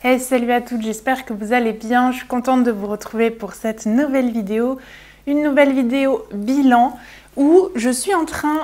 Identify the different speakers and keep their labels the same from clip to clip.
Speaker 1: Hey, salut à toutes, j'espère que vous allez bien. Je suis contente de vous retrouver pour cette nouvelle vidéo. Une nouvelle vidéo bilan où je suis en train,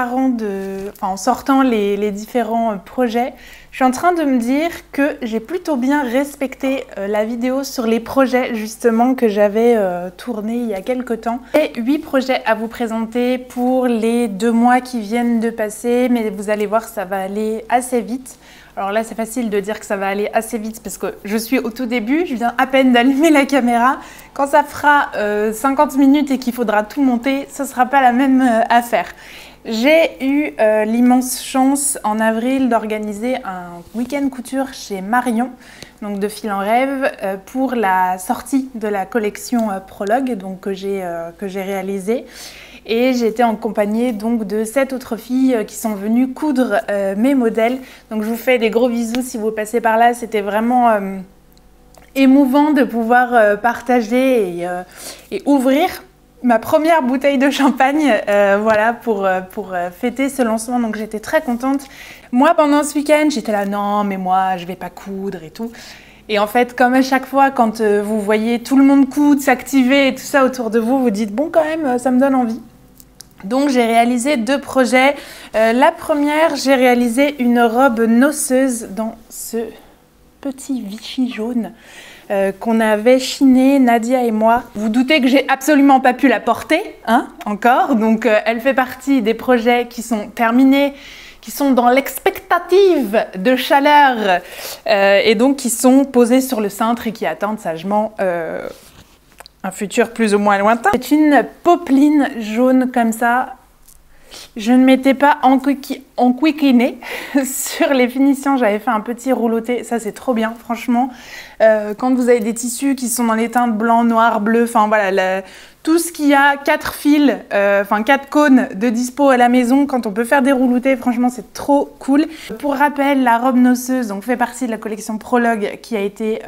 Speaker 1: en sortant les différents projets, je suis en train de me dire que j'ai plutôt bien respecté la vidéo sur les projets justement que j'avais tourné il y a quelques temps. J'ai 8 projets à vous présenter pour les 2 mois qui viennent de passer, mais vous allez voir, ça va aller assez vite. Alors là, c'est facile de dire que ça va aller assez vite parce que je suis au tout début, je viens à peine d'allumer la caméra. Quand ça fera 50 minutes et qu'il faudra tout monter, ce ne sera pas la même affaire. J'ai eu l'immense chance en avril d'organiser un week-end couture chez Marion, donc de Fil en Rêve, pour la sortie de la collection Prologue donc, que j'ai réalisée. Et j'ai été accompagnée donc de 7 autres filles qui sont venues coudre mes modèles. Donc je vous fais des gros bisous si vous passez par là. C'était vraiment émouvant de pouvoir partager et ouvrir ma première bouteille de champagne voilà, pour fêter ce lancement. Donc j'étais très contente. Moi pendant ce week-end j'étais là, non mais moi je vais pas coudre et tout. Et en fait, comme à chaque fois, quand vous voyez tout le monde coudre, s'activer et tout ça autour de vous, vous dites, bon quand même, ça me donne envie. Donc j'ai réalisé 2 projets. La première, j'ai réalisé une robe noceuse dans ce petit Vichy jaune qu'on avait chiné, Nadia et moi. Vous doutez que j'ai absolument pas pu la porter, hein, encore. Donc elle fait partie des projets qui sont terminés, qui sont dans l'expectative de chaleur et donc qui sont posés sur le cintre et qui attendent sagement un futur plus ou moins lointain. C'est une popeline jaune comme ça. Je ne m'étais pas enquiquinée sur les finitions, j'avais fait un petit rouloté, ça c'est trop bien franchement. Quand vous avez des tissus qui sont dans les teintes blanc, noir, bleu, enfin voilà, tout ce qui a 4 fils, 4 cônes de dispo à la maison, quand on peut faire des rouloutés, franchement c'est trop cool. Pour rappel, la robe noceuse donc, fait partie de la collection Prologue qui a été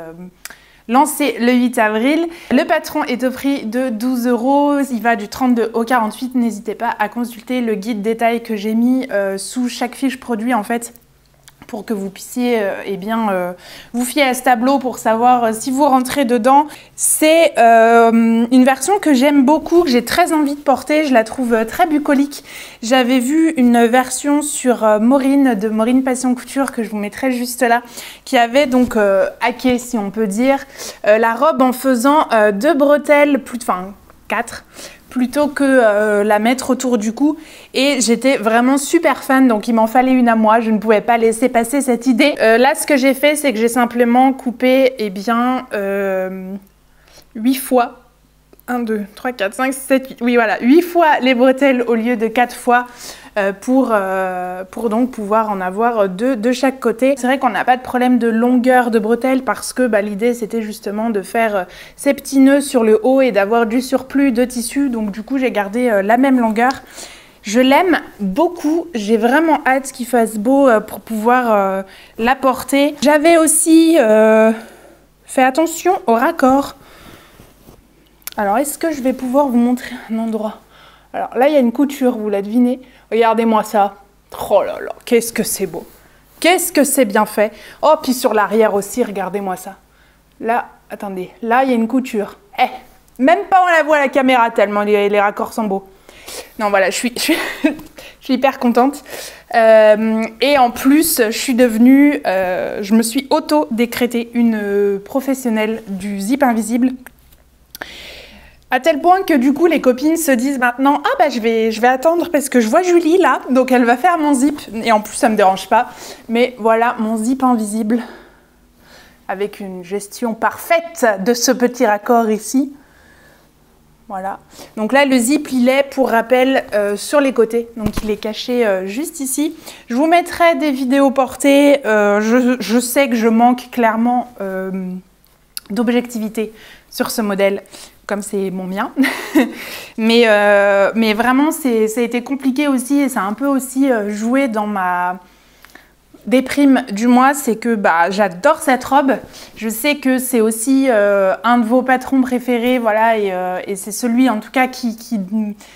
Speaker 1: lancé le 8 avril. Le patron est au prix de 12 €, il va du 32 au 48. N'hésitez pas à consulter le guide détail que j'ai mis sous chaque fiche produit en fait, pour que vous puissiez vous fier à ce tableau pour savoir si vous rentrez dedans. C'est une version que j'aime beaucoup, que j'ai très envie de porter, je la trouve très bucolique. J'avais vu une version sur Maureen, de Maureen Passion Couture, que je vous mettrai juste là, qui avait donc hacké, si on peut dire, la robe en faisant 2 bretelles, 4, plutôt que la mettre autour du cou, et j'étais vraiment super fan, donc il m'en fallait une à moi, je ne pouvais pas laisser passer cette idée. Là ce que j'ai fait, c'est que j'ai simplement coupé 8 fois 1, 2, 3, 4, 5, 7, 8, oui voilà, 8 fois les bretelles au lieu de 4 fois pour donc pouvoir en avoir 2 de chaque côté. C'est vrai qu'on n'a pas de problème de longueur de bretelles parce que l'idée c'était justement de faire ces petits nœuds sur le haut et d'avoir du surplus de tissu, donc du coup j'ai gardé la même longueur. Je l'aime beaucoup, j'ai vraiment hâte qu'il fasse beau pour pouvoir la porter. J'avais aussi fait attention au raccord. Alors est-ce que je vais pouvoir vous montrer un endroit? Alors là il y a une couture, vous la devinez. Regardez-moi ça. Oh là là, qu'est-ce que c'est beau. Qu'est-ce que c'est bien fait. Oh, puis sur l'arrière aussi, regardez-moi ça. Là, attendez, là il y a une couture. Même pas on la voit à la caméra tellement les raccords sont beaux. Non voilà, je suis hyper contente. Et en plus, je me suis auto-décrétée une professionnelle du zip invisible. À tel point que du coup les copines se disent maintenant, ah je vais attendre parce que je vois Julie là, donc elle va faire mon zip, et en plus ça me dérange pas, mais voilà mon zip invisible avec une gestion parfaite de ce petit raccord ici. Voilà, donc là le zip il est pour rappel sur les côtés, donc il est caché juste ici. Je vous mettrai des vidéos portées, je sais que je manque clairement d'objectivité sur ce modèle, comme c'est mon mien. mais vraiment, ça a été compliqué aussi, et ça a un peu aussi joué dans ma déprime du mois, c'est que j'adore cette robe. Je sais que c'est aussi un de vos patrons préférés, voilà, et c'est celui en tout cas qui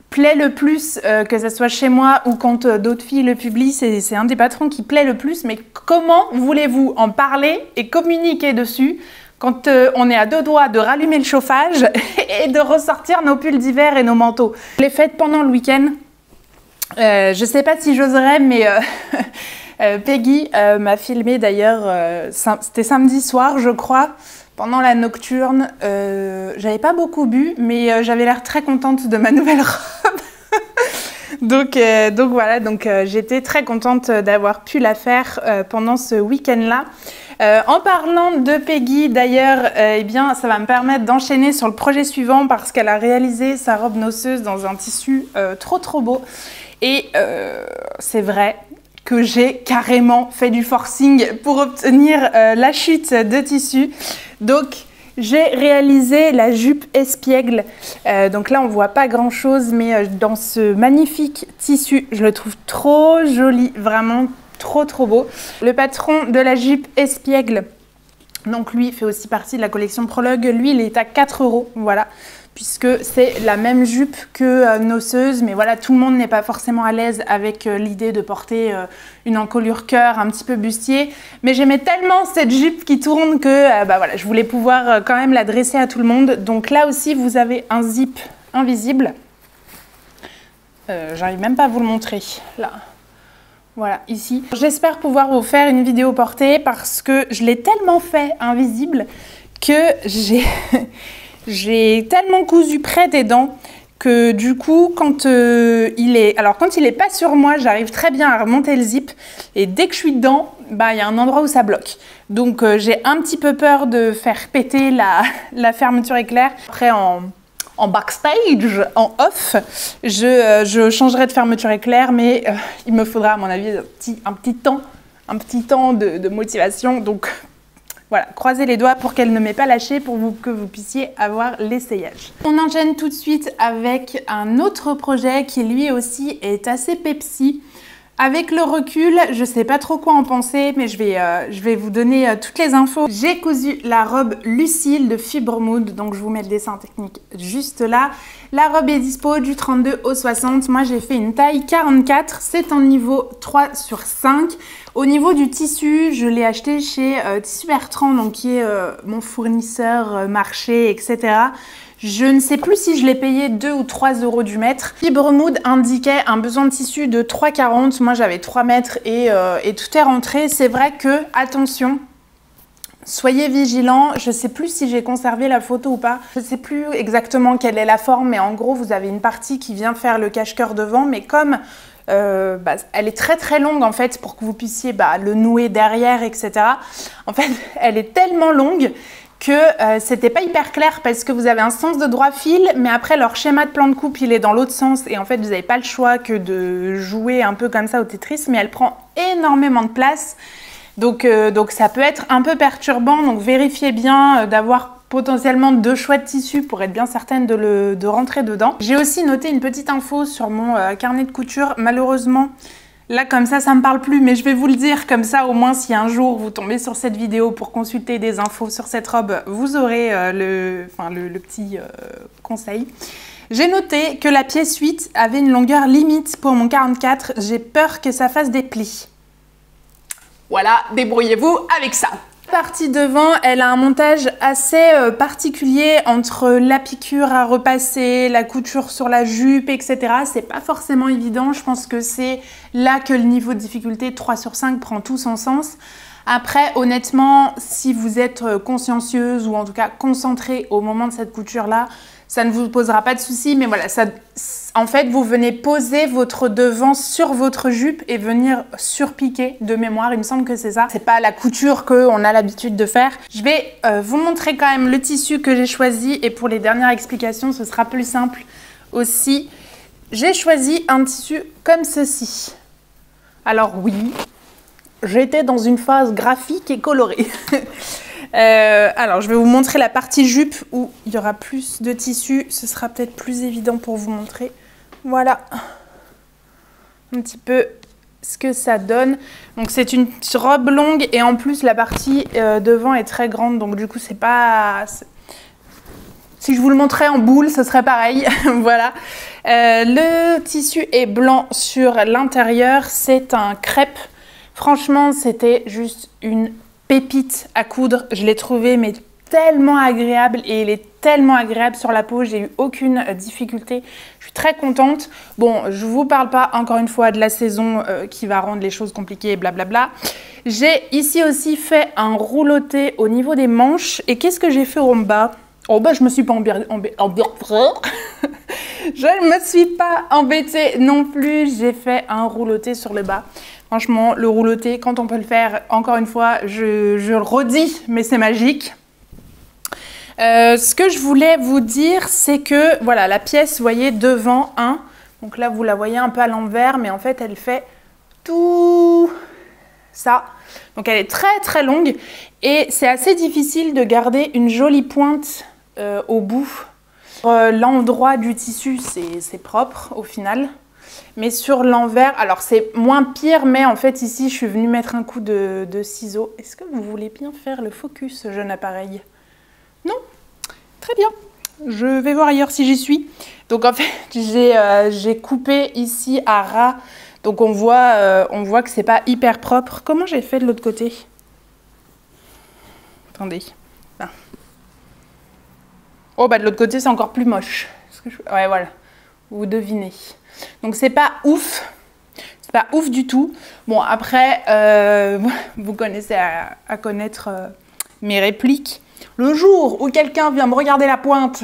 Speaker 1: plaît le plus, que ce soit chez moi ou quand d'autres filles le publient, c'est un des patrons qui plaît le plus. Mais comment voulez-vous en parler et communiquer dessus quand on est à deux doigts de rallumer le chauffage et de ressortir nos pulls d'hiver et nos manteaux? Je l'ai faite pendant le week-end. Je sais pas si j'oserais, mais Peggy m'a filmé d'ailleurs, c'était samedi soir je crois, pendant la nocturne. J'avais pas beaucoup bu, mais j'avais l'air très contente de ma nouvelle robe. donc voilà, j'étais très contente d'avoir pu la faire pendant ce week-end-là. En parlant de Peggy d'ailleurs, eh bien ça va me permettre d'enchaîner sur le projet suivant parce qu'elle a réalisé sa robe noceuse dans un tissu trop beau. Et c'est vrai que j'ai carrément fait du forcing pour obtenir la chute de tissu. Donc j'ai réalisé la jupe espiègle. Donc là on voit pas grand chose, mais dans ce magnifique tissu, je le trouve trop joli, vraiment trop beau. Le patron de la jupe espiègle, donc lui fait aussi partie de la collection Prologue. Lui il est à 4 €, voilà, puisque c'est la même jupe que noceuse, mais voilà, tout le monde n'est pas forcément à l'aise avec l'idée de porter une encolure cœur un petit peu bustier. Mais j'aimais tellement cette jupe qui tourne que voilà, je voulais pouvoir quand même la dresser à tout le monde. Donc là aussi, vous avez un zip invisible. J'arrive même pas à vous le montrer, là. Voilà, ici. J'espère pouvoir vous faire une vidéo portée parce que je l'ai tellement fait invisible que j'ai tellement cousu près des dents que du coup, quand il est pas sur moi, j'arrive très bien à remonter le zip. Et dès que je suis dedans, il y a un endroit où ça bloque. Donc j'ai un petit peu peur de faire péter la fermeture éclair. Après, en backstage, en off, je changerai de fermeture éclair, mais il me faudra à mon avis un petit temps de motivation. Donc voilà, croisez les doigts pour qu'elle ne m'ait pas lâché, pour que vous puissiez avoir l'essayage. On enchaîne tout de suite avec un autre projet qui lui aussi est assez pepsi. Avec le recul, je sais pas trop quoi en penser, mais je vais vous donner toutes les infos. J'ai cousu la robe Lucille de Fibre Mood, donc je vous mets le dessin technique juste là. La robe est dispo du 32 au 60. Moi j'ai fait une taille 44, c'est en niveau 3/5. Au niveau du tissu, je l'ai acheté chez Tissu Bertrand, donc qui est mon fournisseur marché, etc. Je ne sais plus si je l'ai payé 2 ou 3 € du mètre. Fibre Mood indiquait un besoin de tissu de 3,40. Moi j'avais 3 mètres et tout est rentré. C'est vrai que, attention, soyez vigilants. Je ne sais plus si j'ai conservé la photo ou pas. Je ne sais plus exactement quelle est la forme, mais en gros vous avez une partie qui vient faire le cache-cœur devant, mais comme elle est très longue en fait pour que vous puissiez le nouer derrière, etc. En fait, elle est tellement longue que c'était pas hyper clair parce que vous avez un sens de droit fil, mais après leur schéma de plan de coupe il est dans l'autre sens et en fait vous n'avez pas le choix que de jouer un peu comme ça au Tetris, mais elle prend énormément de place, donc ça peut être un peu perturbant. Donc vérifiez bien d'avoir potentiellement 2 choix de tissu pour être bien certaine de rentrer dedans. J'ai aussi noté une petite info sur mon carnet de couture. Malheureusement, là comme ça me parle plus, mais je vais vous le dire comme ça, au moins si un jour vous tombez sur cette vidéo pour consulter des infos sur cette robe, vous aurez le petit conseil. J'ai noté que la pièce 8 avait une longueur limite pour mon 44. J'ai peur que ça fasse des plis. Voilà, débrouillez-vous avec ça. La partie devant, elle a un montage assez particulier entre la piqûre à repasser, la couture sur la jupe, etc. C'est pas forcément évident. Je pense que c'est là que le niveau de difficulté 3/5 prend tout son sens. Après, honnêtement, si vous êtes consciencieuse ou en tout cas concentrée au moment de cette couture-là, ça ne vous posera pas de soucis. Mais voilà, en fait, vous venez poser votre devant sur votre jupe et venir surpiquer de mémoire. Il me semble que c'est ça. C'est pas la couture qu'on a l'habitude de faire. Je vais vous montrer quand même le tissu que j'ai choisi et pour les dernières explications, ce sera plus simple aussi. J'ai choisi un tissu comme ceci. Alors oui, j'étais dans une phase graphique et colorée. Alors, je vais vous montrer la partie jupe où il y aura plus de tissu. Ce sera peut-être plus évident pour vous montrer. Voilà un petit peu ce que ça donne. Donc, c'est une robe longue et en plus, la partie devant est très grande. Donc, du coup, c'est pas... Si je vous le montrais en boule, ce serait pareil. Voilà. Le tissu est blanc sur l'intérieur. C'est un crêpe. Franchement, c'était juste une pépite à coudre. Je l'ai trouvé mais tellement agréable et il est tellement agréable sur la peau. J'ai eu aucune difficulté. Je suis très contente. Bon, je vous parle pas encore une fois de la saison qui va rendre les choses compliquées, blablabla. J'ai ici aussi fait un rouloté au niveau des manches. Et qu'est-ce que j'ai fait en bas? Oh bah je me suis pas je me suis pas embêtée non plus. J'ai fait un rouloté sur le bas. Franchement, le rouloté, quand on peut le faire, encore une fois, je le redis, mais c'est magique. Ce que je voulais vous dire, c'est que, voilà, la pièce, vous voyez, devant, donc là, vous la voyez un peu à l'envers, mais en fait, elle fait tout ça. Donc, elle est très, très longue et c'est assez difficile de garder une jolie pointe au bout. L'endroit du tissu, c'est propre au final. Mais sur l'envers, alors c'est moins pire, mais en fait ici je suis venue mettre un coup de ciseaux. Est-ce que vous voulez bien faire le focus, jeune appareil? Non? Très bien. Je vais voir ailleurs si j'y suis. Donc en fait j'ai coupé ici à ras. Donc on voit que c'est pas hyper propre. Comment j'ai fait de l'autre côté? Attendez. Ah. Oh bah de l'autre côté c'est encore plus moche. Ouais voilà, vous devinez. Donc c'est pas ouf du tout. Bon après, vous connaissez à connaître mes répliques. Le jour où quelqu'un vient me regarder la pointe,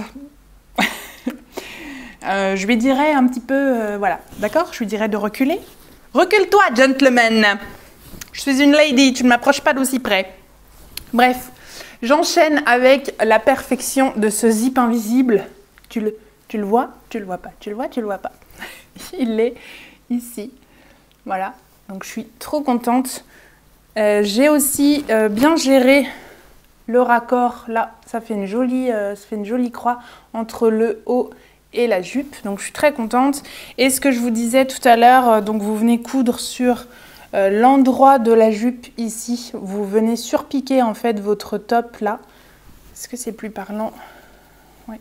Speaker 1: je lui dirais un petit peu, voilà, d'accord? Je lui dirais de reculer. Recule-toi, gentleman. Je suis une lady, tu ne m'approches pas d'aussi près. Bref, j'enchaîne avec la perfection de ce zip invisible. Tu le vois? Tu le vois pas? Tu le vois? Tu le vois pas? Il est ici. Voilà. Donc je suis trop contente. J'ai aussi bien géré le raccord. Là, ça fait une jolie croix entre le haut et la jupe. Donc je suis très contente. Et ce que je vous disais tout à l'heure, donc vous venez coudre sur l'endroit de la jupe ici. Vous venez surpiquer en fait votre top là. Est-ce que c'est plus parlant? Oui.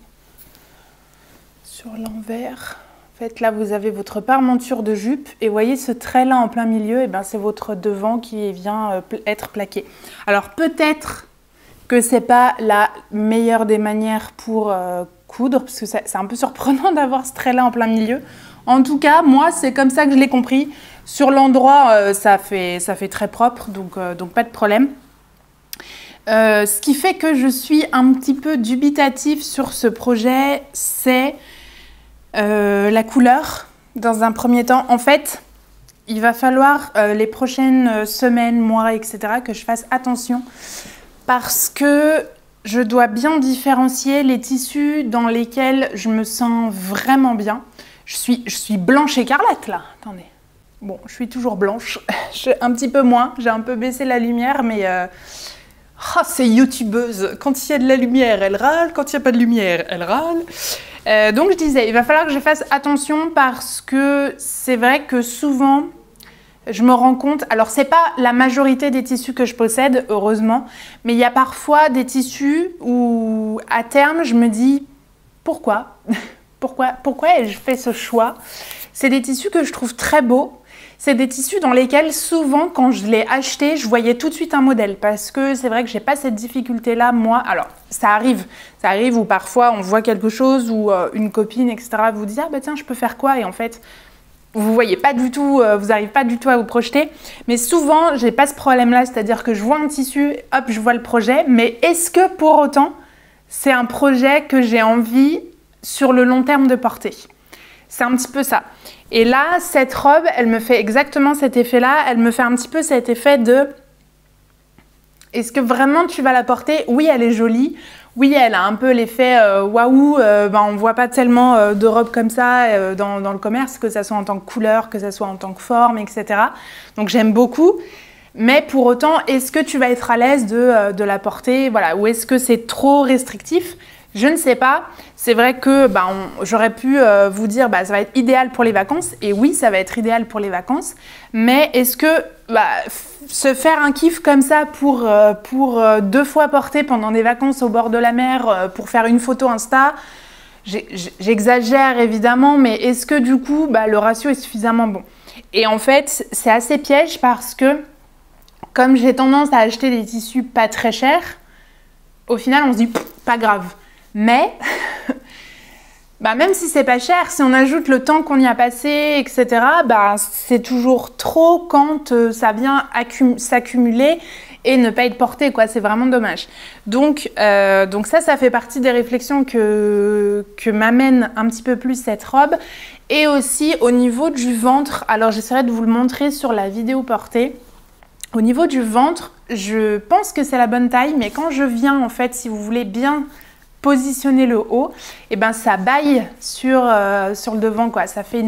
Speaker 1: Sur l'envers. En fait, là, vous avez votre parmenture de jupe et voyez ce trait-là en plein milieu, et ben, c'est votre devant qui vient être plaqué. Alors, peut-être que c'est pas la meilleure des manières pour coudre, parce que c'est un peu surprenant d'avoir ce trait-là en plein milieu. En tout cas, moi, c'est comme ça que je l'ai compris. Sur l'endroit, ça fait très propre, donc pas de problème. Ce qui fait que je suis un petit peu dubitative sur ce projet, c'est la couleur. Dans un premier temps, en fait, il va falloir les prochaines semaines, mois, etc. que je fasse attention parce que je dois bien différencier les tissus dans lesquels je me sens vraiment bien. Je suis blanche écarlate là, attendez. Bon, je suis toujours blanche, un petit peu moins, j'ai un peu baissé la lumière, mais c'est youtubeuse. Quand il y a de la lumière, elle râle, quand il n'y a pas de lumière, elle râle. Donc je disais, il va falloir que je fasse attention parce que c'est vrai que souvent, je me rends compte, alors c'est pas la majorité des tissus que je possède, heureusement, mais il y a parfois des tissus où à terme, je me dis, pourquoi ai-je fait ce choix? C'est des tissus que je trouve très beaux. C'est des tissus dans lesquels souvent quand je l'ai acheté, je voyais tout de suite un modèle parce que c'est vrai que j'ai pas cette difficulté là moi. Alors ça arrive où parfois on voit quelque chose ou une copine etc. vous dit ah bah tiens je peux faire quoi et en fait vous voyez pas du tout, vous n'arrivez pas du tout à vous projeter. Mais souvent j'ai pas ce problème là, c'est-à-dire que je vois un tissu, hop je vois le projet, mais est-ce que pour autant c'est un projet que j'ai envie sur le long terme de porter? C'est un petit peu ça. Et là, cette robe, elle me fait exactement cet effet-là. Elle me fait un petit peu cet effet de... Est-ce que vraiment tu vas la porter? Oui, elle est jolie. Oui, elle a un peu l'effet waouh. On ne voit pas tellement de robes comme ça dans le commerce, que ça soit en tant que couleur, que ça soit en tant que forme, etc. Donc j'aime beaucoup. Mais pour autant, est-ce que tu vas être à l'aise de la porter? Voilà. Ou est-ce que c'est trop restrictif? Je ne sais pas. C'est vrai que j'aurais pu vous dire ça va être idéal pour les vacances. Et oui, ça va être idéal pour les vacances. Mais est-ce que se faire un kiff comme ça pour 2 fois porter pendant des vacances au bord de la mer pour faire une photo Insta, j'exagère évidemment, mais est-ce que du coup le ratio est suffisamment bon? Et en fait, c'est assez piège parce que comme j'ai tendance à acheter des tissus pas très chers, au final on se dit pas grave. Mais même si c'est pas cher, si on ajoute le temps qu'on y a passé, etc., c'est toujours trop quand ça vient s'accumuler et ne pas être porté, quoi. C'est vraiment dommage. Donc ça fait partie des réflexions que m'amène un petit peu plus cette robe. Et aussi au niveau du ventre, alors j'essaierai de vous le montrer sur la vidéo portée. Au niveau du ventre, je pense que c'est la bonne taille, mais quand je viens, en fait, si vous voulez bien positionner le haut, et ça baille sur le devant, quoi. Ça fait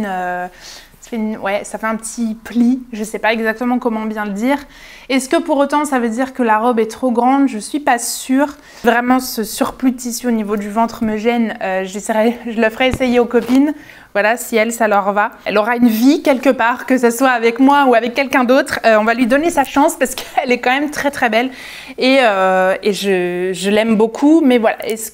Speaker 1: ça fait un petit pli, je sais pas exactement comment bien le dire. Est-ce que pour autant ça veut dire que la robe est trop grande? Je suis pas sûre. Vraiment, ce surplus de tissu au niveau du ventre me gêne. Je le ferai essayer aux copines. Voilà, si ça leur va. Elle aura une vie quelque part, que ce soit avec moi ou avec quelqu'un d'autre. On va lui donner sa chance parce qu'elle est quand même très très belle. Et je l'aime beaucoup. Mais voilà, est-ce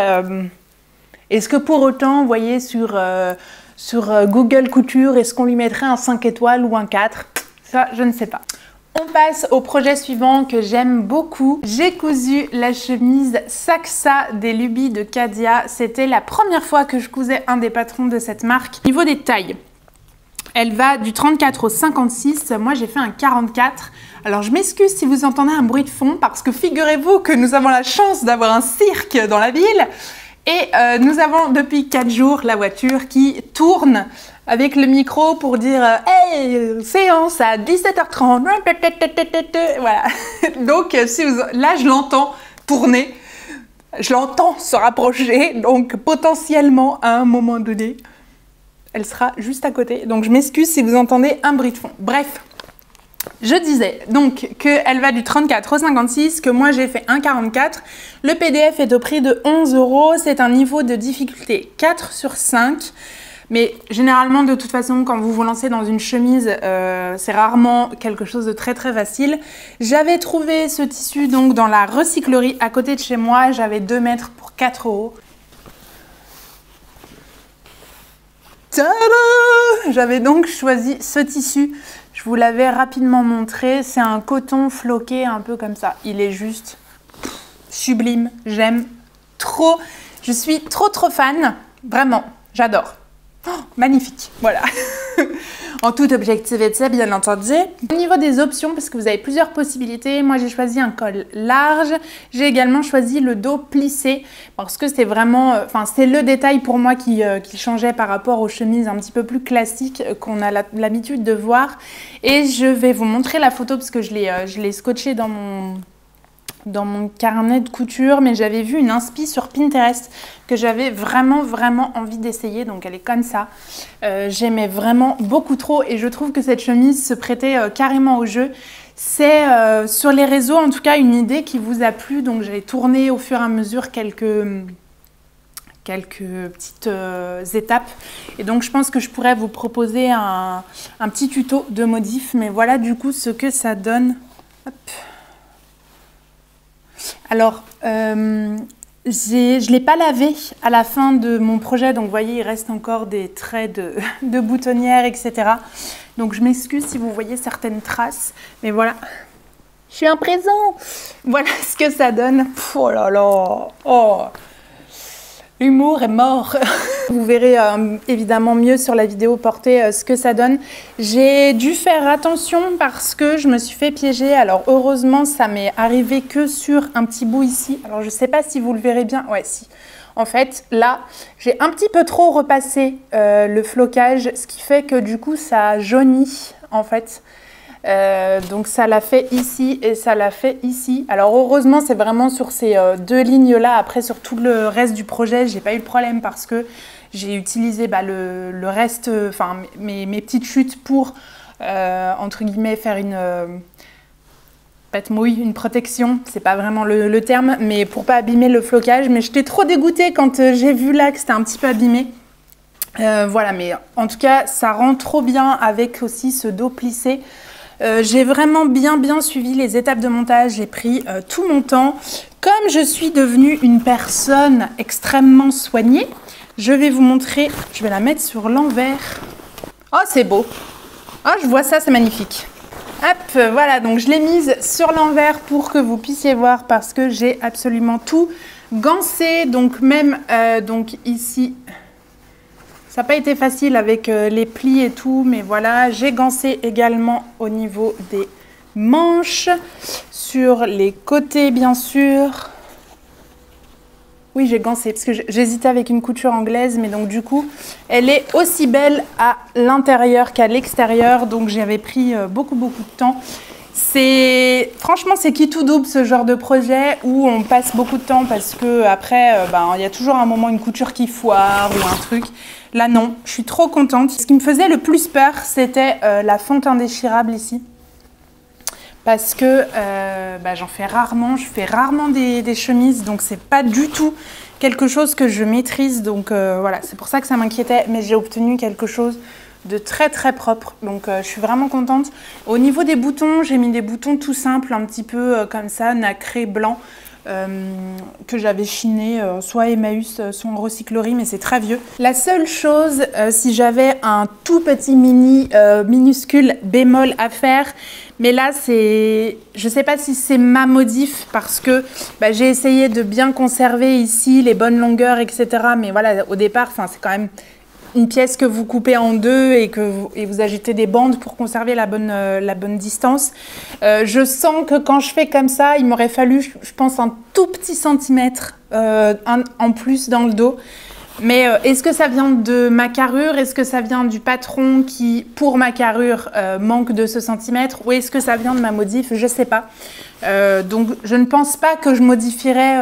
Speaker 1: que pour autant, vous voyez, sur Google Couture, est-ce qu'on lui mettrait un 5 étoiles ou un 4? Ça, je ne sais pas. On passe au projet suivant que j'aime beaucoup. J'ai cousu la chemise Saxa des Lubies de Kadia. C'était la première fois que je cousais un des patrons de cette marque. Au niveau des tailles, elle va du 34 au 56. Moi, j'ai fait un 44. Alors, je m'excuse si vous entendez un bruit de fond parce que figurez-vous que nous avons la chance d'avoir un cirque dans la ville. Et nous avons depuis 4 jours la voiture qui tourne avec le micro pour dire « Hey, séance à 17h30 ». Voilà. Donc, là, je l'entends tourner, je l'entends se rapprocher. Donc, potentiellement, à un moment donné, elle sera juste à côté. Donc, je m'excuse si vous entendez un bruit de fond. Bref. Je disais donc qu'elle va du 34 au 56, que moi j'ai fait un 44. Le PDF est au prix de 11 €. C'est un niveau de difficulté 4 sur 5. Mais généralement, de toute façon, quand vous vous lancez dans une chemise, c'est rarement quelque chose de très très facile. J'avais trouvé ce tissu donc dans la recyclerie à côté de chez moi. J'avais 2 mètres pour 4 €. Tada! J'avais donc choisi ce tissu. Je vous l'avais rapidement montré. C'est un coton floqué un peu comme ça. Il est juste sublime. J'aime trop. Je suis trop fan. Vraiment, j'adore. Oh, magnifique, voilà. En toute objectivité, bien entendu. Au niveau des options, parce que vous avez plusieurs possibilités, moi j'ai choisi un col large. J'ai également choisi le dos plissé parce que c'est vraiment, c'est le détail pour moi qui changeait par rapport aux chemises un petit peu plus classiques qu'on a l'habitude de voir. Et je vais vous montrer la photo parce que je l'ai scotché dans mon carnet de couture, mais j'avais vu une inspi sur Pinterest que j'avais vraiment envie d'essayer, donc elle est comme ça. J'aimais vraiment beaucoup trop et je trouve que cette chemise se prêtait carrément au jeu. C'est sur les réseaux en tout cas une idée qui vous a plu, donc j'ai tourné au fur et à mesure quelques petites étapes et donc je pense que je pourrais vous proposer un petit tuto de modif, mais voilà du coup ce que ça donne. Hop. Alors, je ne l'ai pas lavé à la fin de mon projet, donc vous voyez, il reste encore des traits de boutonnière, etc. Donc je m'excuse si vous voyez certaines traces, mais voilà. Je suis un présent. Voilà ce que ça donne. Oh là là. Oh. L'humour est mort. Vous verrez évidemment mieux sur la vidéo portée ce que ça donne. J'ai dû faire attention parce que je me suis fait piéger. Alors heureusement, ça m'est arrivé que sur un petit bout ici. Alors je ne sais pas si vous le verrez bien. Ouais, si. En fait, là, j'ai un petit peu trop repassé le flocage, ce qui fait que du coup, ça jaunit en fait. Donc ça l'a fait ici et ça l'a fait ici. Alors heureusement c'est vraiment sur ces 2 lignes là. Après sur tout le reste du projet j'ai pas eu de problème parce que j'ai utilisé le reste, enfin mes petites chutes pour entre guillemets faire une pâte-mouille, une protection. C'est pas vraiment le terme, mais pour pas abîmer le flocage. Mais j'étais trop dégoûtée quand j'ai vu là que c'était un petit peu abîmé. Voilà, mais en tout cas ça rend trop bien avec aussi ce dos plissé. J'ai vraiment bien suivi les étapes de montage, j'ai pris tout mon temps. Comme je suis devenue une personne extrêmement soignée, je vais vous montrer, je vais la mettre sur l'envers. Oh, c'est beau. Oh, je vois ça, c'est magnifique. Hop, voilà, donc je l'ai mise sur l'envers pour que vous puissiez voir parce que j'ai absolument tout gancé. Donc même donc ici, ça n'a pas été facile avec les plis et tout, mais voilà, j'ai gancé également au niveau des manches, sur les côtés bien sûr. Oui, j'ai gancé parce que j'hésitais avec une couture anglaise, mais donc du coup, elle est aussi belle à l'intérieur qu'à l'extérieur, donc j'avais pris beaucoup de temps. Franchement, c'est qui tout double ce genre de projet où on passe beaucoup de temps parce que après, il y a toujours un moment une couture qui foire ou un truc. Là non, je suis trop contente. Ce qui me faisait le plus peur, c'était la fente indéchirable ici. Parce que j'en fais rarement, je fais rarement des chemises, donc c'est pas du tout quelque chose que je maîtrise. Donc voilà, c'est pour ça que ça m'inquiétait, mais j'ai obtenu quelque chose de très propre, donc je suis vraiment contente. Au niveau des boutons, j'ai mis des boutons tout simples, un petit peu comme ça, nacré blanc, que j'avais chiné, soit Emmaüs, soit en recyclerie, mais c'est très vieux. La seule chose, si j'avais un tout petit minuscule bémol à faire, mais là, je sais pas si c'est ma modif parce que j'ai essayé de bien conserver ici les bonnes longueurs, etc. Mais voilà, au départ, c'est quand même une pièce que vous coupez en deux et vous ajoutez des bandes pour conserver la bonne distance. Je sens que quand je fais comme ça, il m'aurait fallu, je pense, un tout petit centimètre en plus dans le dos. Mais est-ce que ça vient de ma carrure? Est-ce que ça vient du patron qui, pour ma carrure, manque de ce centimètre? Ou est-ce que ça vient de ma modif? Je ne sais pas. Donc, je ne pense pas que je modifierai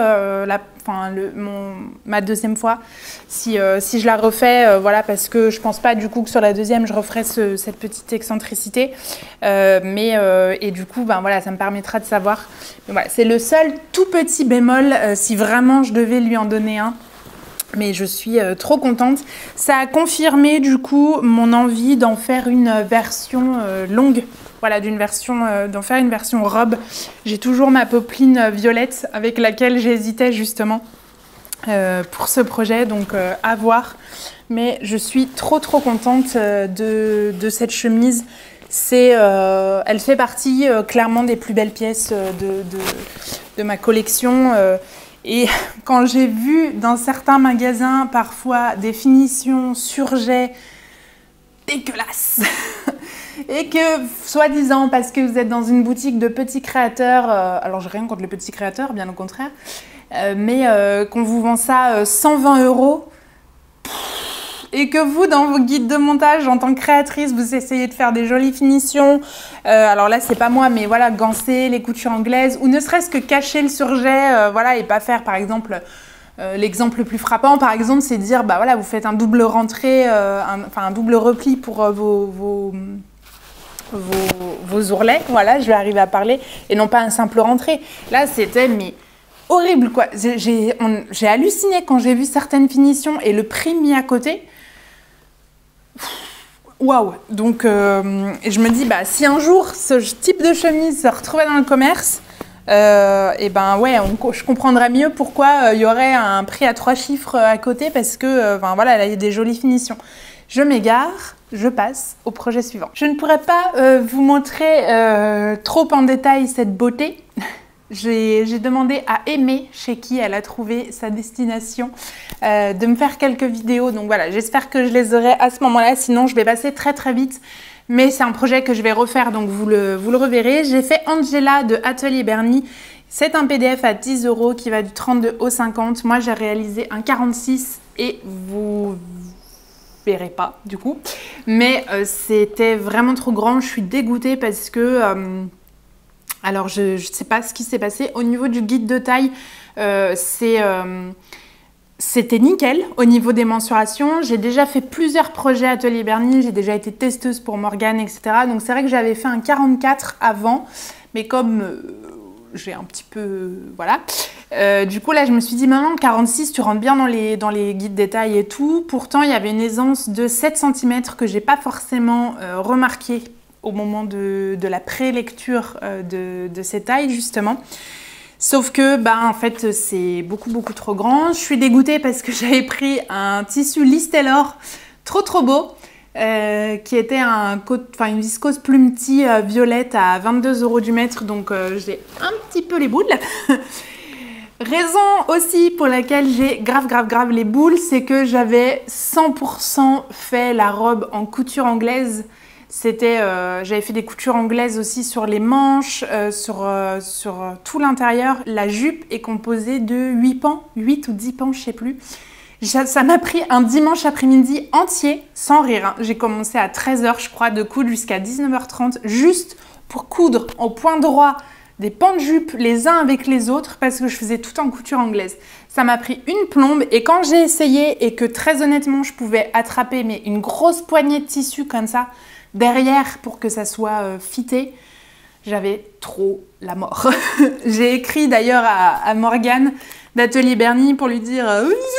Speaker 1: ma deuxième fois si je la refais, voilà, parce que je ne pense pas du coup que sur la deuxième, je referai cette petite excentricité. Et du coup, voilà, ça me permettra de savoir. Mais voilà, c'est le seul tout petit bémol si vraiment je devais lui en donner un. Mais je suis trop contente. Ça a confirmé du coup mon envie d'en faire une version longue. Voilà, d'en faire une version robe. J'ai toujours ma popeline violette avec laquelle j'hésitais justement pour ce projet. Donc à voir. Mais je suis trop contente de cette chemise. Elle fait partie clairement des plus belles pièces de ma collection. Et quand j'ai vu dans certains magasins parfois des finitions surjet dégueulasses et que soi-disant parce que vous êtes dans une boutique de petits créateurs, alors j'ai rien contre les petits créateurs, bien au contraire, mais qu'on vous vend ça 120 € et que vous, dans vos guides de montage, en tant que créatrice, vous essayez de faire des jolies finitions. Alors là, c'est pas moi, mais voilà, gancer les coutures anglaises, ou ne serait-ce que cacher le surjet, voilà, et pas faire, par exemple, l'exemple le plus frappant, par exemple, c'est de dire, voilà, vous faites un double rentré, un double repli pour vos ourlets, voilà, je vais arriver à parler, et non pas un simple rentré. Là, c'était, mais horrible, quoi. J'ai halluciné quand j'ai vu certaines finitions et le prix mis à côté. Waouh! Donc, je me dis, si un jour ce type de chemise se retrouvait dans le commerce, et ouais, je comprendrais mieux pourquoi il y aurait un prix à 3 chiffres à côté parce que, voilà, là, il y a des jolies finitions. Je m'égare, je passe au projet suivant. Je ne pourrais pas vous montrer trop en détail cette beauté. J'ai demandé à Aimée, chez qui elle a trouvé sa destination, de me faire quelques vidéos. Donc voilà, j'espère que je les aurai à ce moment-là. Sinon, je vais passer très vite. Mais c'est un projet que je vais refaire, donc vous le reverrez. J'ai fait Angela de Atelier Bernie. C'est un PDF à 10 € qui va du 32 au 50. Moi, j'ai réalisé un 46 et vous verrez pas du coup. Mais c'était vraiment trop grand. Je suis dégoûtée parce que... alors, je ne sais pas ce qui s'est passé. Au niveau du guide de taille, c'était nickel au niveau des mensurations. J'ai déjà fait plusieurs projets Atelier Bernie. J'ai déjà été testeuse pour Morgane, etc. Donc, c'est vrai que j'avais fait un 44 avant. Mais comme j'ai un petit peu... Voilà. Du coup, là, je me suis dit, maintenant, 46, tu rentres bien dans les guides détails et tout. Pourtant, il y avait une aisance de 7 cm que je n'ai pas forcément remarqué au moment de la pré-lecture de ces tailles justement. Sauf que, en fait, c'est beaucoup trop grand. Je suis dégoûtée parce que j'avais pris un tissu Listelor trop beau, qui était une viscose plumetie violette à 22 € du mètre, donc j'ai un petit peu les boules. Raison aussi pour laquelle j'ai grave les boules, c'est que j'avais 100% fait la robe en couture anglaise. J'avais fait des coutures anglaises aussi sur les manches, sur tout l'intérieur. La jupe est composée de 8 pans, 8 ou 10 pans, je sais plus. Ça m'a pris un dimanche après-midi entier, sans rire. Hein. J'ai commencé à 13 h, je crois, de coudre jusqu'à 19 h 30, juste pour coudre au point droit des pans de jupe les uns avec les autres, parce que je faisais tout en couture anglaise. Ça m'a pris une plombe, et quand j'ai essayé, et que très honnêtement, je pouvais attraper une grosse poignée de tissu comme ça, derrière pour que ça soit fité, j'avais trop la mort. J'ai écrit d'ailleurs à Morgane d'Atelier Bernie pour lui dire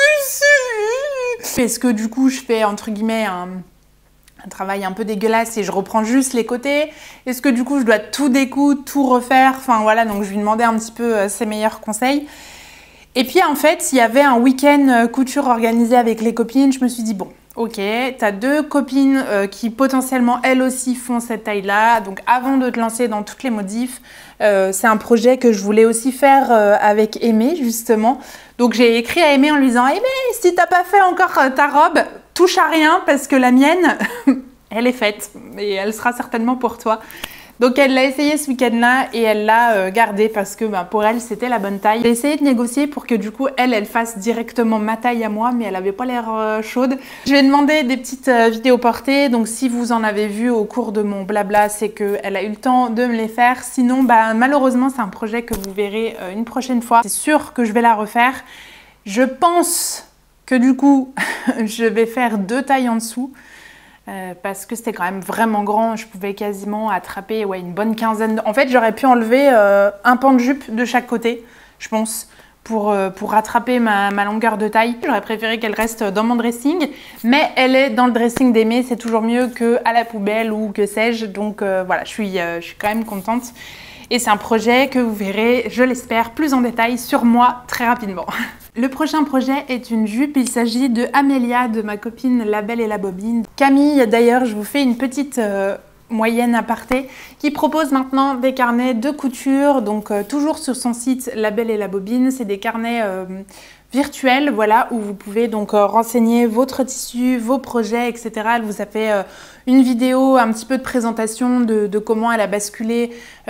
Speaker 1: est-ce que du coup je fais entre guillemets un travail un peu dégueulasse et je reprends juste les côtés, est-ce que du coup je dois tout découdre, tout refaire, enfin voilà, donc je lui demandais un petit peu ses meilleurs conseils. Et puis en fait, il y avait un week-end couture organisé avec les copines, je me suis dit bon, ok, t'as 2 copines qui potentiellement elles aussi font cette taille-là, donc avant de te lancer dans toutes les modifs, c'est un projet que je voulais aussi faire avec Aimée justement. Donc j'ai écrit à Aimée en lui disant « Aimée, si t'as pas fait encore ta robe, touche à rien parce que la mienne, elle est faite et elle sera certainement pour toi. » Donc elle l'a essayé ce week-end-là et elle l'a gardée parce que pour elle c'était la bonne taille. J'ai essayé de négocier pour que du coup elle fasse directement ma taille à moi, mais elle avait pas l'air chaude. Je lui ai demandé des petites vidéos portées, donc si vous en avez vu au cours de mon blabla, c'est qu'elle a eu le temps de me les faire. Sinon malheureusement c'est un projet que vous verrez une prochaine fois. C'est sûr que je vais la refaire. Je pense que du coup je vais faire 2 tailles en dessous. Parce que c'était quand même vraiment grand, je pouvais quasiment attraper une bonne quinzaine. En fait, j'aurais pu enlever un pan de jupe de chaque côté, je pense, pour rattraper ma longueur de taille. J'aurais préféré qu'elle reste dans mon dressing, mais elle est dans le dressing d'Aimée, c'est toujours mieux qu'à la poubelle ou que sais-je. Donc voilà, je suis quand même contente. Et c'est un projet que vous verrez, je l'espère, plus en détail sur moi très rapidement. Le prochain projet est une jupe, il s'agit de Amélia, de ma copine La Belle et la Bobine. Camille, d'ailleurs, je vous fais une petite moyenne aparté, qui propose maintenant des carnets de couture, donc toujours sur son site La Belle et la Bobine. C'est des carnets virtuels, voilà, où vous pouvez donc renseigner votre tissu, vos projets, etc. Elle vous a fait une vidéo, un petit peu de présentation de comment elle a basculé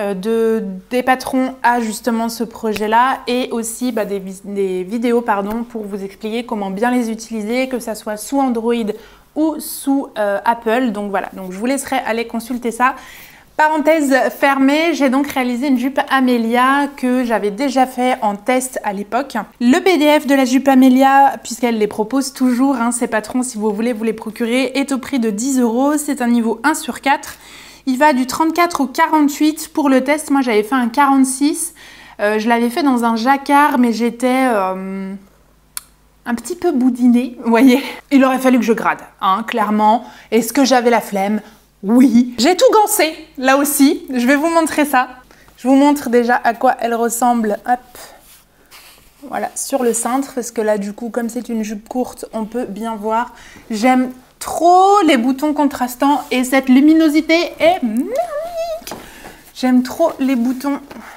Speaker 1: des patrons à justement ce projet-là, et aussi des vidéos pour vous expliquer comment bien les utiliser, que ça soit sous Android ou sous Apple. Donc voilà, donc je vous laisserai aller consulter ça. Parenthèse fermée, j'ai donc réalisé une jupe Amélia que j'avais déjà fait en test à l'époque. Le PDF de la jupe Amélia, puisqu'elle les propose toujours, ces patrons, si vous voulez vous les procurer, est au prix de 10 €. C'est un niveau 1/4. Il va du 34 au 48 pour le test. Moi, j'avais fait un 46. Je l'avais fait dans un jacquard, mais j'étais un petit peu boudinée, vous voyez. Il aurait fallu que je grade, clairement. Est-ce que j'avais la flemme ? Oui. J'ai tout gancé, là aussi. Je vais vous montrer ça. Je vous montre déjà à quoi elle ressemble. Hop. Voilà, sur le cintre, parce que là, du coup, comme c'est une jupe courte, on peut bien voir. J'aime trop les boutons contrastants et cette luminosité est magnifique. J'aime trop les boutons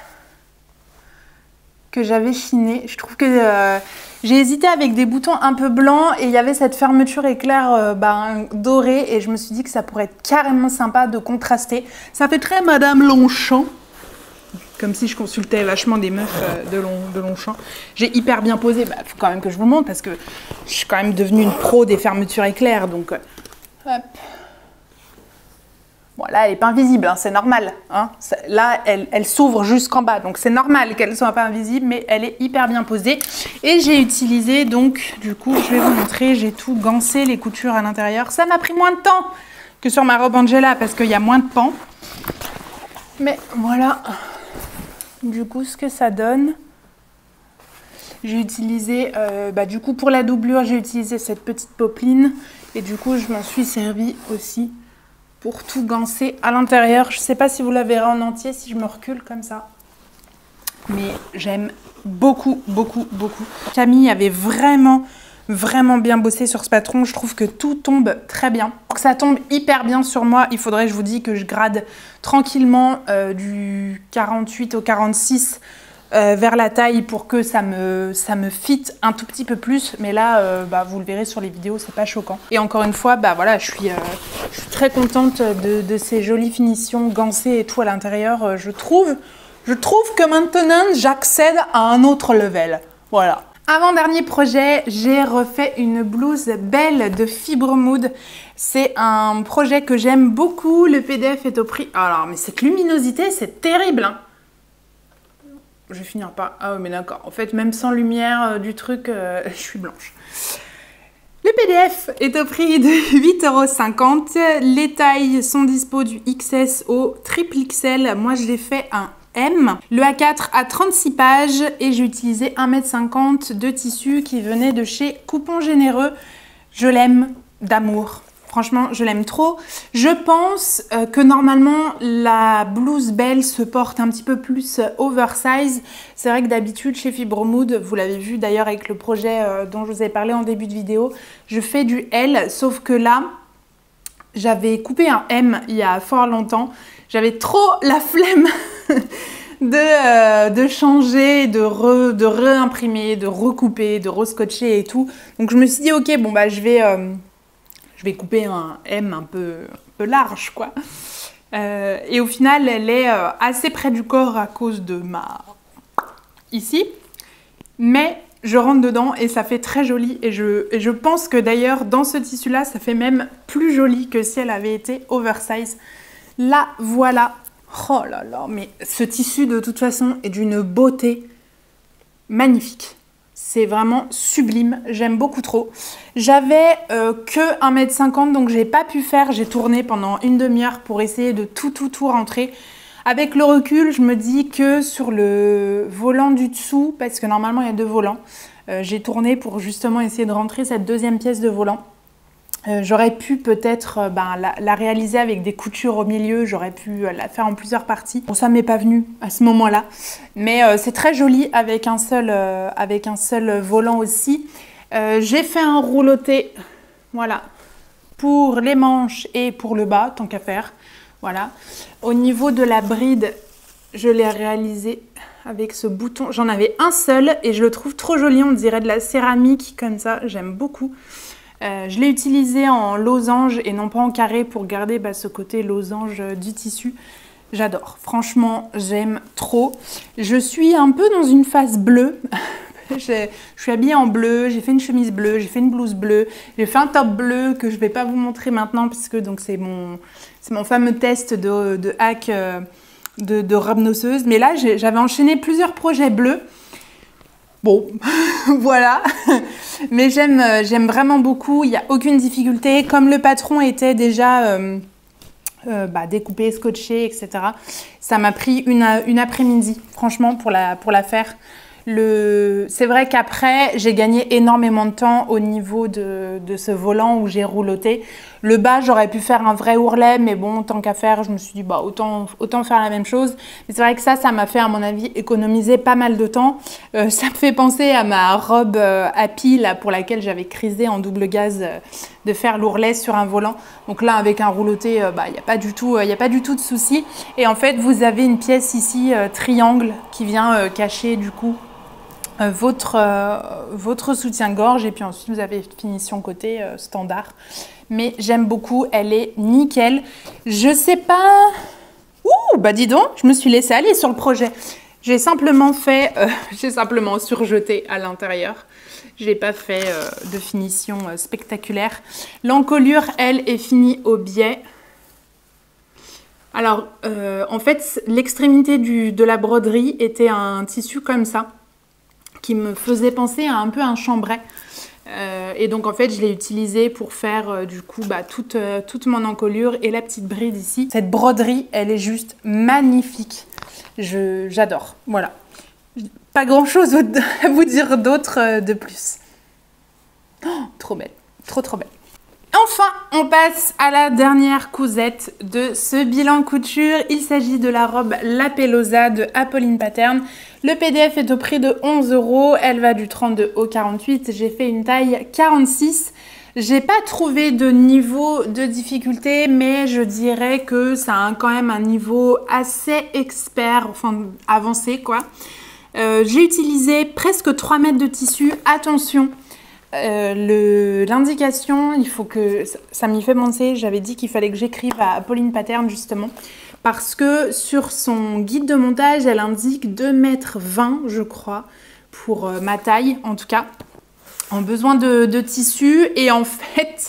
Speaker 1: que j'avais chinés. Je trouve que j'ai hésité avec des boutons un peu blancs et il y avait cette fermeture éclair dorée, et je me suis dit que ça pourrait être carrément sympa de contraster. Ça fait très Madame Longchamp, comme si je consultais vachement des meufs de Longchamp. J'ai hyper bien posé, faut quand même que je vous le montre parce que je suis quand même devenue une pro des fermetures éclairs, donc hop. Bon, là, elle n'est pas invisible, c'est normal. Là, elle s'ouvre jusqu'en bas, donc c'est normal qu'elle ne soit pas invisible, mais elle est hyper bien posée. Et j'ai utilisé, donc, du coup, je vais vous montrer, j'ai tout gancé, les coutures à l'intérieur. Ça m'a pris moins de temps que sur ma robe Angela, parce qu'il y a moins de pans. Mais voilà, du coup, ce que ça donne. J'ai utilisé, du coup, pour la doublure, j'ai utilisé cette petite popeline. Et du coup, je m'en suis servi aussi pour tout gancer à l'intérieur. Je ne sais pas si vous la verrez en entier si je me recule comme ça. Mais j'aime beaucoup, beaucoup, beaucoup. Camille avait vraiment bien bossé sur ce patron. Je trouve que tout tombe très bien. Pour que ça tombe hyper bien sur moi, il faudrait, je vous dis, que je grade tranquillement du 48 au 46 vers la taille pour que ça me fit un tout petit peu plus. Mais là, vous le verrez sur les vidéos, c'est pas choquant. Et encore une fois, voilà, je suis très contente de ces jolies finitions gancées et tout à l'intérieur. Je trouve que maintenant, j'accède à un autre level. Voilà. Avant-dernier projet, j'ai refait une blouse belle de Fibre Mood. C'est un projet que j'aime beaucoup. Le PDF est au prix... Alors, mais cette luminosité, c'est terrible, hein. Je vais finir par... Ah oui, mais d'accord. En fait, même sans lumière du truc, je suis blanche. Le PDF est au prix de 8,50 €. Les tailles sont dispo du XS au triple XL. Moi, je l'ai fait un M. Le A4 a 36 pages et j'ai utilisé 1,50 m de tissu qui venait de chez Coupons Généreux. Je l'aime d'amour. Franchement, je l'aime trop. Je pense que normalement, la blouse belle se porte un petit peu plus oversize. C'est vrai que d'habitude, chez Fibre Mood, vous l'avez vu d'ailleurs avec le projet dont je vous ai parlé en début de vidéo, je fais du L, sauf que là, j'avais coupé un M il y a fort longtemps. J'avais trop la flemme de changer, de réimprimer, de recouper, de rescotcher et tout. Donc je me suis dit, ok, bon bah je vais couper un M un peu large, quoi. Et au final, elle est assez près du corps à cause de ici. Mais je rentre dedans et ça fait très joli. Et je pense que d'ailleurs, dans ce tissu-là, ça fait même plus joli que si elle avait été oversize. Là, voilà. Oh là là, mais ce tissu, de toute façon, est d'une beauté magnifique. C'est vraiment sublime, j'aime beaucoup trop. J'avais que 1,50 m, donc j'ai pas pu faire. J'ai tourné pendant une demi-heure pour essayer de tout rentrer. Avec le recul, je me dis que sur le volant du dessous, parce que normalement il y a deux volants, j'ai tourné pour justement essayer de rentrer cette deuxième pièce de volant. J'aurais pu peut-être la réaliser avec des coutures au milieu, j'aurais pu la faire en plusieurs parties. Bon, ça m'est pas venu à ce moment-là, mais c'est très joli avec un seul volant aussi. J'ai fait un rouloté, voilà, pour les manches et pour le bas, tant qu'à faire. Voilà. Au niveau de la bride, je l'ai réalisé avec ce bouton. J'en avais un seul et je le trouve trop joli, on dirait de la céramique comme ça, j'aime beaucoup. Je l'ai utilisé en losange et non pas en carré pour garder ce côté losange du tissu. J'adore, franchement, j'aime trop. Je suis un peu dans une phase bleue. Je suis habillée en bleu, j'ai fait une chemise bleue, j'ai fait une blouse bleue, j'ai fait un top bleu que je ne vais pas vous montrer maintenant puisque c'est mon fameux test de hack de robe nosseuse. Mais là, j'avais enchaîné plusieurs projets bleus. Bon, voilà, mais j'aime vraiment beaucoup, il n'y a aucune difficulté. Comme le patron était déjà découpé, scotché, etc., ça m'a pris une après-midi, franchement, pour la faire. C'est vrai qu'après, j'ai gagné énormément de temps au niveau de ce volant où j'ai rouloté. Le bas, j'aurais pu faire un vrai ourlet, mais bon, tant qu'à faire, je me suis dit, autant faire la même chose. Mais c'est vrai que ça m'a fait, à mon avis, économiser pas mal de temps. Ça me fait penser à ma robe Happy, là, pour laquelle j'avais crisé en double gaz de faire l'ourlet sur un volant. Donc là, avec un rouloté, il n'y a pas du tout de souci. Et en fait, vous avez une pièce ici, triangle, qui vient cacher, du coup, votre soutien-gorge, et puis ensuite vous avez finition côté standard. Mais j'aime beaucoup, elle est nickel. Je sais pas... Ouh, dis donc, je me suis laissée aller sur le projet. J'ai simplement surjeté à l'intérieur. J'ai pas fait de finition spectaculaire. L'encolure, elle, est finie au biais. Alors, en fait, l'extrémité de la broderie était un tissu comme ça, qui me faisait penser à un peu un chambray. Et donc en fait je l'ai utilisé pour faire du coup toute mon encolure et la petite bride ici. Cette broderie, elle est juste magnifique. J'adore. Voilà. Pas grand chose à vous dire d'autre de plus. Oh, trop belle. Trop belle. Enfin, on passe à la dernière cousette de ce bilan couture. Il s'agit de la robe La Pelosa de Apolline Pattern. Le PDF est au prix de 11 €. Elle va du 32 au 48. J'ai fait une taille 46. J'ai pas trouvé de niveau de difficulté, mais je dirais que ça a quand même un niveau assez expert, enfin avancé quoi. J'ai utilisé presque 3 mètres de tissu. Attention, l'indication, il faut que ça m'y fait penser. J'avais dit qu'il fallait que j'écrive à Apolline Pattern justement, parce que sur son guide de montage, elle indique 2,20 m, je crois, pour ma taille en tout cas, en besoin de tissu. Et en fait,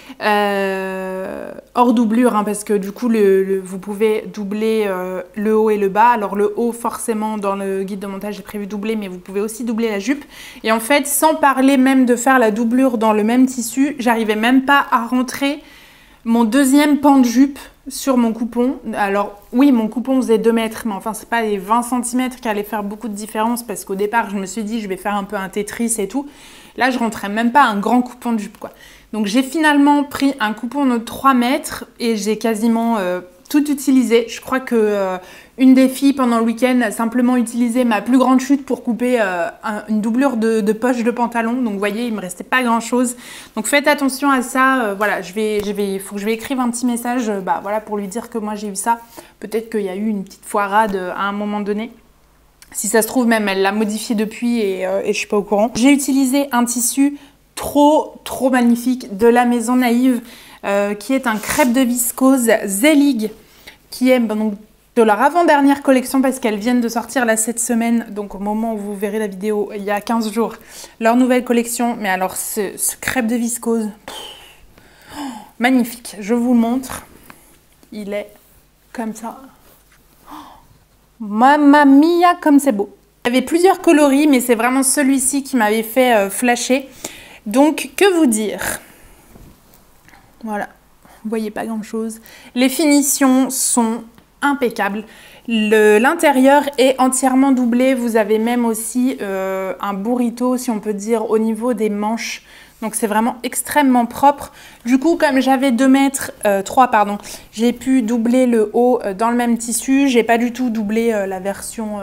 Speaker 1: hors doublure, hein, parce que du coup vous pouvez doubler le haut et le bas. Alors le haut, forcément, dans le guide de montage j'ai prévu doubler, mais vous pouvez aussi doubler la jupe. Et en fait, sans parler même de faire la doublure dans le même tissu, j'arrivais même pas à rentrer mon deuxième pan de jupe sur mon coupon. Alors oui, mon coupon faisait 2 mètres, mais enfin c'est pas les 20 cm qui allaient faire beaucoup de différence, parce qu'au départ je me suis dit je vais faire un peu un Tetris et tout. Là je rentrais même pas un grand coupon de jupe quoi. Donc j'ai finalement pris un coupon de 3 mètres et j'ai quasiment tout utilisé. Je crois que une des filles pendant le week-end a simplement utilisé ma plus grande chute pour couper une doublure de poche de pantalon. Donc vous voyez, il me restait pas grand chose. Donc faites attention à ça. Voilà, il faut que je lui écrive un petit message voilà, pour lui dire que moi j'ai eu ça. Peut-être qu'il y a eu une petite foirade à un moment donné. Si ça se trouve même, elle l'a modifié depuis et je suis pas au courant. J'ai utilisé un tissu trop magnifique de la Maison Naïve, qui est un crêpe de viscose Zelig, qui est donc de leur avant-dernière collection, parce qu'elles viennent de sortir là cette semaine, donc au moment où vous verrez la vidéo, il y a 15 jours, leur nouvelle collection. Mais alors ce crêpe de viscose, magnifique, je vous le montre, il est comme ça. Mamma mia, comme c'est beau. Il y avait plusieurs coloris, mais c'est vraiment celui-ci qui m'avait fait flasher. Donc, que vous dire? Voilà, vous voyez pas grand-chose. Les finitions sont impeccables. L'intérieur est entièrement doublé. Vous avez même aussi un burrito, si on peut dire, au niveau des manches. Donc c'est vraiment extrêmement propre. Du coup, comme j'avais 2,3 m, j'ai pu doubler le haut dans le même tissu. J'ai pas du tout doublé la version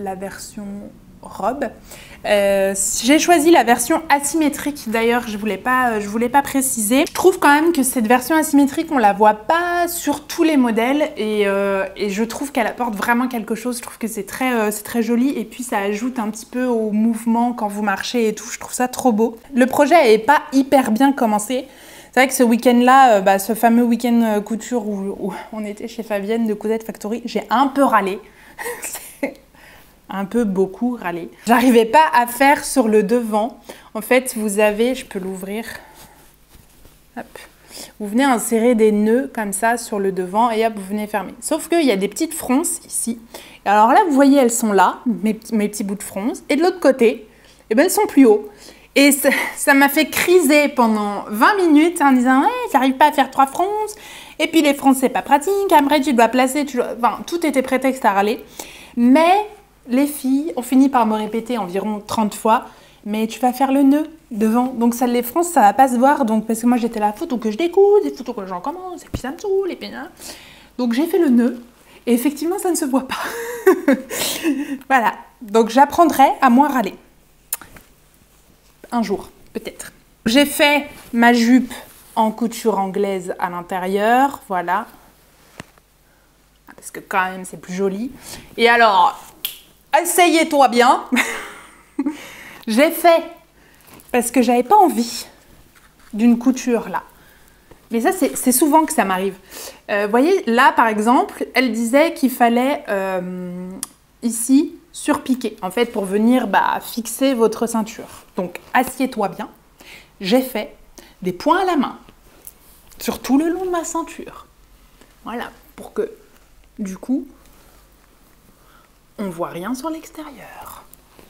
Speaker 1: robe. J'ai choisi la version asymétrique, d'ailleurs je voulais pas préciser. Je trouve quand même que cette version asymétrique, on la voit pas sur tous les modèles, et je trouve qu'elle apporte vraiment quelque chose. Je trouve que c'est très joli, et puis ça ajoute un petit peu au mouvement quand vous marchez et tout. Je trouve ça trop beau. Le projet n'est pas hyper bien commencé. C'est vrai que ce week-end-là, ce fameux week-end couture où on était chez Fabienne de Cousette Factory, j'ai un peu râlé. Un peu beaucoup râlé. J'arrivais pas à faire sur le devant. En fait, vous avez, je peux l'ouvrir. Hop. Vous venez insérer des nœuds comme ça sur le devant et hop, vous venez fermer. Sauf qu'il y a des petites fronces ici. Et alors là, vous voyez, elles sont là, mes petits bouts de fronce. Et de l'autre côté, eh ben, elles sont plus hauts. Et ça m'a fait criser pendant 20 minutes en disant ouais, j'arrive pas à faire 3 fronces. Et puis les fronces, c'est pas pratique. Après, tu dois placer. Enfin, tout était prétexte à râler. Mais les filles ont fini par me répéter environ 30 fois, mais tu vas faire le nœud devant. Donc ça, les fronces, ça va pas se voir. Donc parce que moi j'étais là, faut que je découde, il faut que j'en commence, et puis ça me saoule, et puis là. Donc j'ai fait le nœud, et effectivement ça ne se voit pas. Voilà. Donc j'apprendrai à moins râler. Un jour, peut-être. J'ai fait ma jupe en couture anglaise à l'intérieur, voilà. Parce que quand même c'est plus joli. Et alors, essayez-toi bien. J'ai fait, parce que j'avais pas envie d'une couture là. Mais ça, c'est souvent que ça m'arrive. Vous voyez, là par exemple, elle disait qu'il fallait ici surpiquer, en fait, pour venir fixer votre ceinture. Donc, assieds-toi bien. J'ai fait des points à la main sur tout le long de ma ceinture. Voilà, pour que, du coup, on voit rien sur l'extérieur.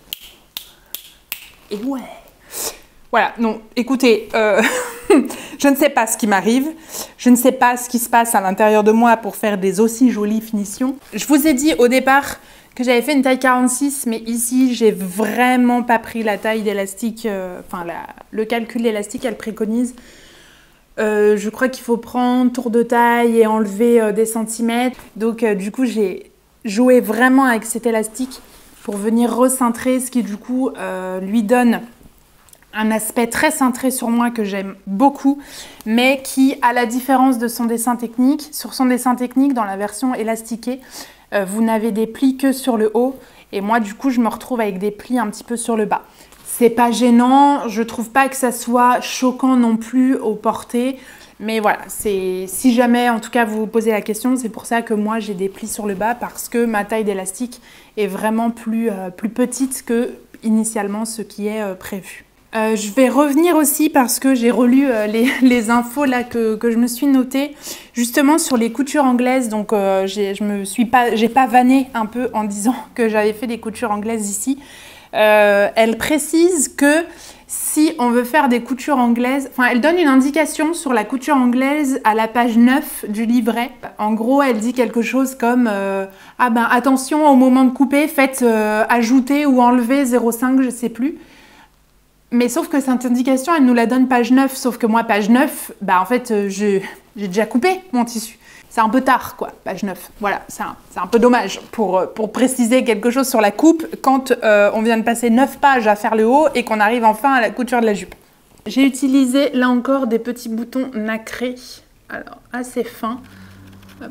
Speaker 1: Et ouais. Voilà, non, écoutez, je ne sais pas ce qui m'arrive. Je ne sais pas ce qui se passe à l'intérieur de moi pour faire des aussi jolies finitions. Je vous ai dit au départ que j'avais fait une taille 46, mais ici, j'ai vraiment pas pris la taille d'élastique, enfin, le calcul d'élastique, elle préconise Je crois qu'il faut prendre tour de taille et enlever des centimètres. Donc du coup, j'ai joué vraiment avec cet élastique pour venir recentrer, ce qui du coup lui donne un aspect très cintré sur moi que j'aime beaucoup, mais qui, à la différence de son dessin technique, sur son dessin technique, dans la version élastiquée, vous n'avez des plis que sur le haut, et moi du coup je me retrouve avec des plis un petit peu sur le bas. C'est pas gênant, je trouve pas que ça soit choquant non plus au porté, mais voilà, si jamais en tout cas vous vous posez la question, c'est pour ça que moi j'ai des plis sur le bas, parce que ma taille d'élastique est vraiment plus petite que initialement ce qui est prévu. Je vais revenir aussi parce que j'ai relu les infos là que je me suis notée justement sur les coutures anglaises. Donc j'ai pas vanné un peu en disant que j'avais fait des coutures anglaises ici. Elle précise que si on veut faire des coutures anglaises, enfin elle donne une indication sur la couture anglaise à la page 9 du livret. En gros, elle dit quelque chose comme ah ben attention au moment de couper, faites ajouter ou enlever 0,5, je sais plus. Mais sauf que cette indication, elle nous la donne page 9. Sauf que moi, page 9, bah en fait, j'ai déjà coupé mon tissu. C'est un peu tard, quoi, page 9. Voilà, c'est un peu dommage pour préciser quelque chose sur la coupe quand on vient de passer 9 pages à faire le haut et qu'on arrive enfin à la couture de la jupe. J'ai utilisé, là encore, des petits boutons nacrés. Alors, assez fins. Hop.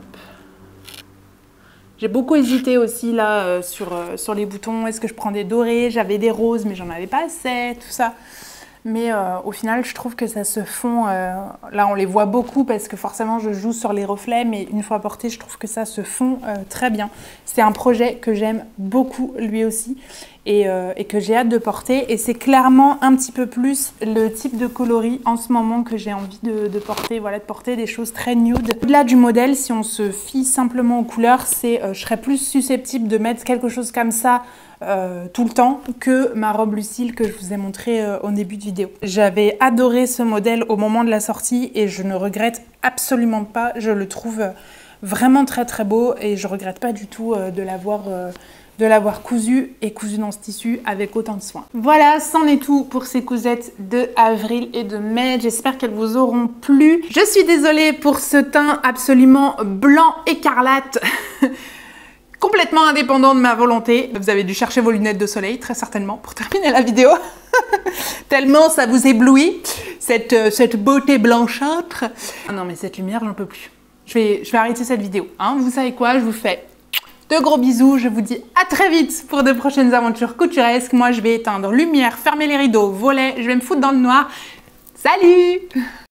Speaker 1: J'ai beaucoup hésité aussi là sur les boutons. Est-ce que je prends des dorés? J'avais des roses, mais j'en avais pas assez, tout ça. Mais au final, je trouve que ça se fond. Là, on les voit beaucoup parce que forcément, je joue sur les reflets. Mais une fois porté, je trouve que ça se fond très bien. C'est un projet que j'aime beaucoup, lui aussi. Et que j'ai hâte de porter. Et c'est clairement un petit peu plus le type de coloris en ce moment que j'ai envie de porter. Voilà, de porter des choses très nude. Au-delà du modèle, si on se fie simplement aux couleurs, je serais plus susceptible de mettre quelque chose comme ça tout le temps que ma robe Lucille que je vous ai montrée au début de vidéo. J'avais adoré ce modèle au moment de la sortie et je ne regrette absolument pas. Je le trouve vraiment très très beau et je regrette pas du tout de l'avoir cousu et cousu dans ce tissu avec autant de soin. Voilà, c'en est tout pour ces cousettes de avril et de mai. J'espère qu'elles vous auront plu. Je suis désolée pour ce teint absolument blanc écarlate. Complètement indépendant de ma volonté. Vous avez dû chercher vos lunettes de soleil, très certainement, pour terminer la vidéo. Tellement ça vous éblouit, cette beauté blanchâtre. Ah non, mais cette lumière, j'en peux plus. Je vais arrêter cette vidéo. Hein. Vous savez quoi? Je vous fais de gros bisous. Je vous dis à très vite pour de prochaines aventures couturesques. Moi, je vais éteindre lumière, fermer les rideaux, voler. Je vais me foutre dans le noir. Salut!